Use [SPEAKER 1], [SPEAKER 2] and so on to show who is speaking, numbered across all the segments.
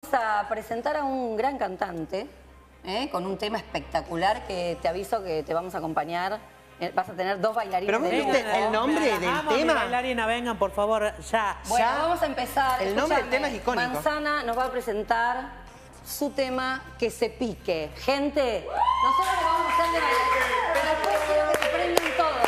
[SPEAKER 1] Vamos a presentar a un gran cantante, con un tema espectacular que te aviso que te vamos a acompañar. Vas a tener dos bailarines.
[SPEAKER 2] ¿Pero vos viste el nombre del tema?
[SPEAKER 3] Bailarina, vengan, por favor, ya.
[SPEAKER 1] Bueno,
[SPEAKER 2] Ya.
[SPEAKER 1] vamos a empezar.
[SPEAKER 2] El nombre del tema es icónico.
[SPEAKER 1] Manzana nos va a presentar su tema Que se pique. Gente, nosotros le vamos a hacer de bailar, pero después quiero que se prendan todos,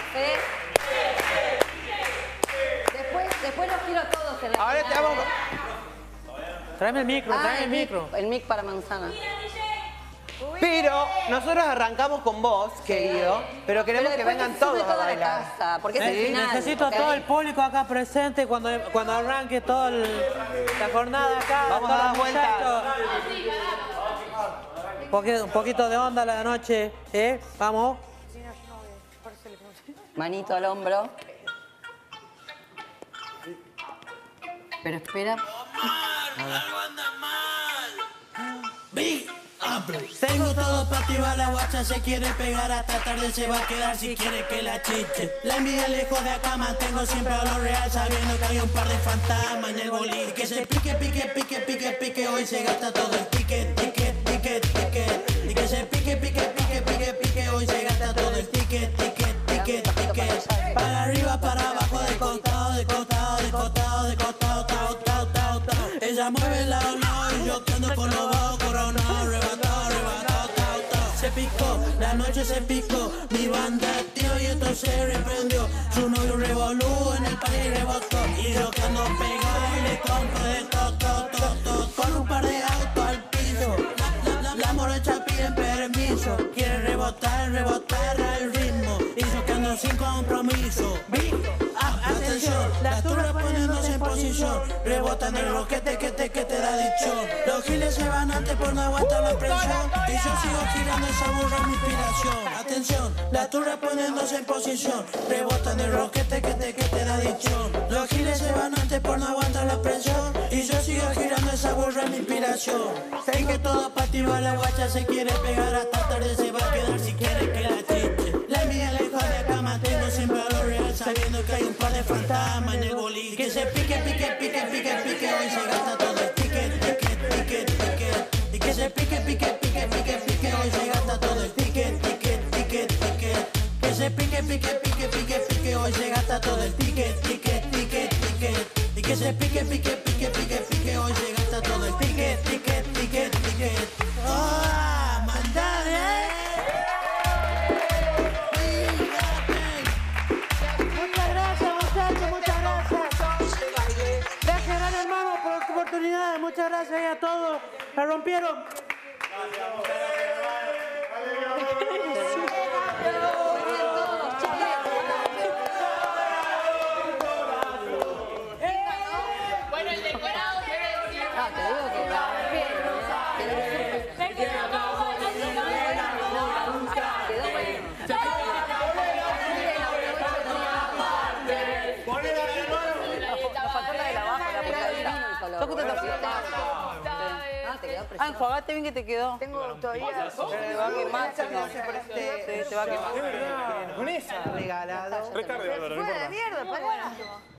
[SPEAKER 1] Después los quiero a todos en la
[SPEAKER 2] Ahora te
[SPEAKER 1] final,
[SPEAKER 2] vamos.
[SPEAKER 3] Tráeme el micro, tráeme el micro.
[SPEAKER 1] El mic para Manzana.
[SPEAKER 2] Pero nosotros arrancamos con vos, querido, pero queremos que
[SPEAKER 1] después
[SPEAKER 2] vengan
[SPEAKER 1] sube
[SPEAKER 2] todos a
[SPEAKER 1] toda la
[SPEAKER 2] bailar.
[SPEAKER 1] casa, porque es el final.
[SPEAKER 3] Necesito a
[SPEAKER 1] ¿ok?
[SPEAKER 3] todo el público acá presente cuando arranque toda la jornada acá.
[SPEAKER 2] Vamos a
[SPEAKER 3] todos
[SPEAKER 2] dar
[SPEAKER 3] los
[SPEAKER 2] vuelta.
[SPEAKER 3] muchachos. Un poquito de onda la noche, Vamos.
[SPEAKER 1] Manito al hombro. Pero espera.
[SPEAKER 4] Tengo todo para activar la guacha, se quiere pegar hasta tarde, se va a quedar si quiere que la chiche. La envidia lejos de acá, mantengo siempre a lo real, sabiendo que hay un par de fantasmas en el boliche. Que se pique, pique, pique, pique, pique, hoy se gasta todo el ticket, ticket, ticket, ticket. Y que se pique, pique, pique, pique, pique, hoy se gasta todo el ticket, ticket, ticket, ticket. Para arriba, para abajo, de costado, de costado, de costado, de costado, tao, tao, tao, tao. Ella mueve el lado, y yo que ando con los bajos coronados, arrebatado, arrebatado, tao, tao. Se picó, la noche se picó, mi banda tío y esto se reprendió. Su novio revolú en el party rebotó, y yo que ando pegado y le compro de todo, con un par de autos al piso. La morocha pide permiso, quiere rebotar, rebotar al ritmo, y yo que ando sin compromiso. Atención, la turra poniéndose en posición, rebota en el roquete que te da dicho. Los giles se van antes por no aguantar la presión, y yo sigo girando esa burra mi inspiración. Atención, la turra poniéndose en posición, rebota en el roquete que te da dicho. Los giles se van antes por no aguantar la presión, y yo sigo girando esa burra mi inspiración. Sé que todo para activar la guacha, se quiere pegar hasta tarde, se va a quedar si quiere que la chiche. La envidia lejos de acá, mantengo siempre a lo real, sabiendo que hay un par de fantasmas en el boliche. Que se pique, pique, pique, pique, pique, hoy se gasta todo el ticket, ticket, ticket, ticket. Y que se pique, pique, pique, pique, pique, hoy se gasta todo el ticket, ticket, ticket, ticket. Que se pique, pique, pique, pique, pique, hoy se gasta todo el ticket, ticket, ticket, ticket. Y que se pique, pique, pique, pique, pique, hoy se gasta todo el ticket, ticket, ticket, ticket. ¡Oh, mandale!
[SPEAKER 3] Muchas gracias, muchachos, muchas gracias. Gracias, gran hermano, por esta oportunidad. Muchas gracias a todos. La rompieron.
[SPEAKER 5] Bueno, el decorado debe decir.
[SPEAKER 1] No, te digo que la
[SPEAKER 6] enjuagate bien que te quedó.
[SPEAKER 7] Tengo todavía.
[SPEAKER 6] Te va a quemar, si no. Te va a quemar.
[SPEAKER 2] Con esa regalado.
[SPEAKER 7] Fue a la mierda, pará.